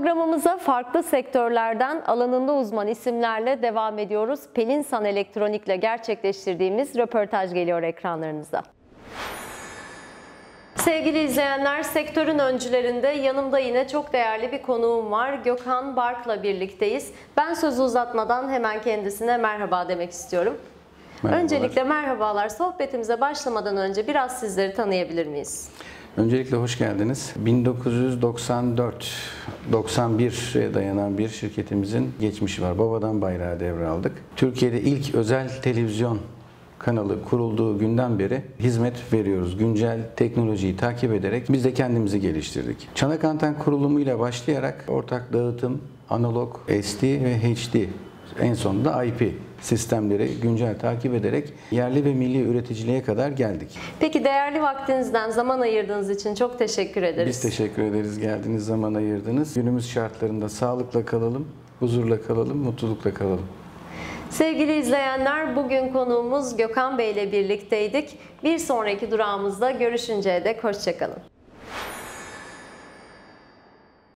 Programımıza farklı sektörlerden alanında uzman isimlerle devam ediyoruz. Pelinsan Elektronik'le gerçekleştirdiğimiz röportaj geliyor ekranlarınıza. Sevgili izleyenler, sektörün öncülerinde yanımda yine çok değerli bir konuğum var. Gökhan Bark'la birlikteyiz. Ben sözü uzatmadan hemen kendisine merhaba demek istiyorum. Merhabalar. Öncelikle merhabalar. Sohbetimize başlamadan önce biraz sizleri tanıyabilir miyiz? Öncelikle hoş geldiniz. 1994-91'e dayanan bir şirketimizin geçmişi var. Babadan bayrağı devraldık. Türkiye'de ilk özel televizyon kanalı kurulduğu günden beri hizmet veriyoruz. Güncel teknolojiyi takip ederek biz de kendimizi geliştirdik. Çanak anten kurulumuyla başlayarak ortak dağıtım, analog, SD ve HD, en sonunda IP sistemleri güncel takip ederek yerli ve milli üreticiliğe kadar geldik. Peki değerli vaktinizden zaman ayırdığınız için çok teşekkür ederiz. Biz teşekkür ederiz, geldiğiniz zaman ayırdınız. Günümüz şartlarında sağlıkla kalalım, huzurla kalalım, mutlulukla kalalım. Sevgili izleyenler, bugün konuğumuz Gökhan Bey ile birlikteydik. Bir sonraki durağımızda görüşünceye dek hoşça kalın.